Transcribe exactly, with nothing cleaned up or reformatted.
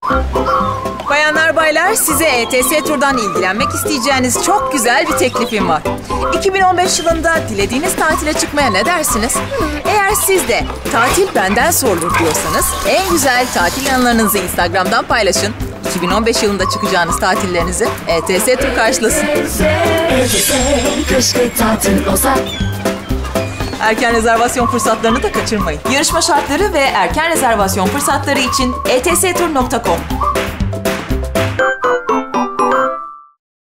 Bayanlar baylar, size E T S Tur'dan ilgilenmek isteyeceğiniz çok güzel bir teklifim var. iki bin on beş yılında dilediğiniz tatile çıkmaya ne dersiniz? Eğer siz de tatil benden sorulur diyorsanız en güzel tatil anılarınızı Instagram'dan paylaşın. iki bin on beş yılında çıkacağınız tatillerinizi E T S Tur karşılasın. E T S, keşke tatil olsa. Erken rezervasyon fırsatlarını da kaçırmayın. Yarışma şartları ve erken rezervasyon fırsatları için e t s tur nokta com.